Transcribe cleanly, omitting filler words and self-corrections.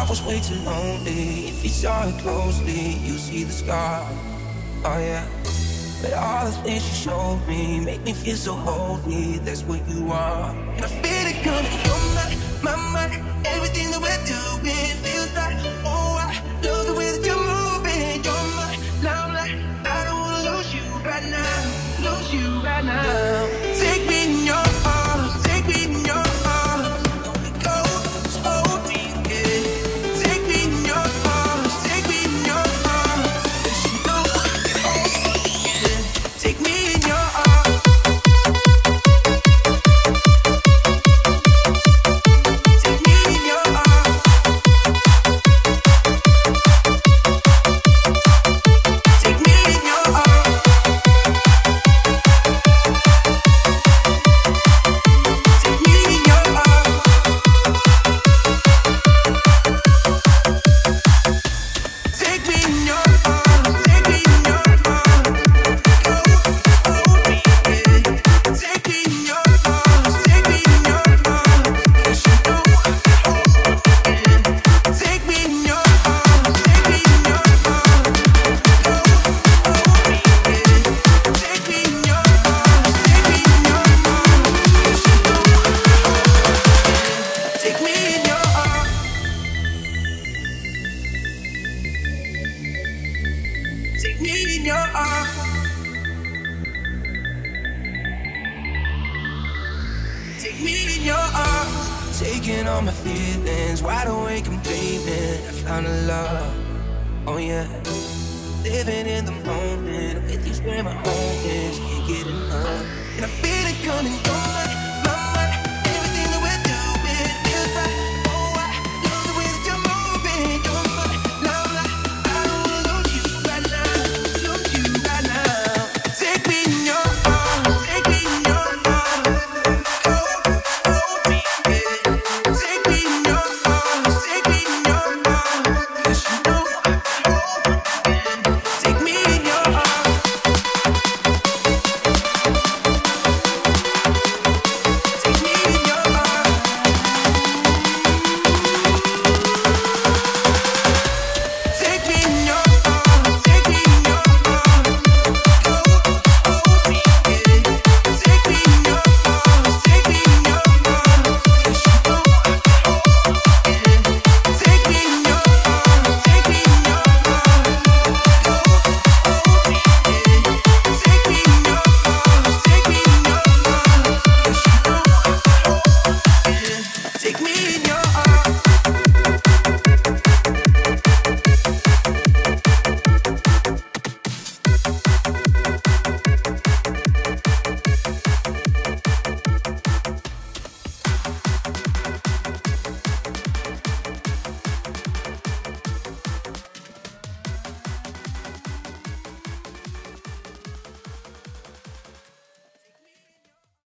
was way too lonely. If you saw it closely, you see the scar. Oh yeah. But all the things you showed me make me feel so holy. That's what you are. And I feel it coming. You're my, everything that we're doing feels like, oh, I love the way that you're moving. You're my limelight. I don't wanna lose you right now. Lose you right now. Take me in your arms. Take me in your arms. Let me go. Just hold me again. Take me in your arms. Take me in your arms. 'Cause you know you can hold me again. Take me in your arms. Take me in your arms. Take me in your arms. Take me in your arms. Take me in your arms. Take me in your arms. Go hold me again. Take me in your arms. Take me in your arms. 'Cause you know I can hold me again. Take me in your arms. Take me in your arms. Go hold me again. Take me in your arms. Take me in your arms. 'Cause you know I can hold me again. Take me in your arms. Take me in your arms. Take me in your arms. Taking all my feelings, wide awake and dreaming. I found a love, oh yeah. Living in the moment, with you's where my home is. Can't get enough, and I feel it coming on.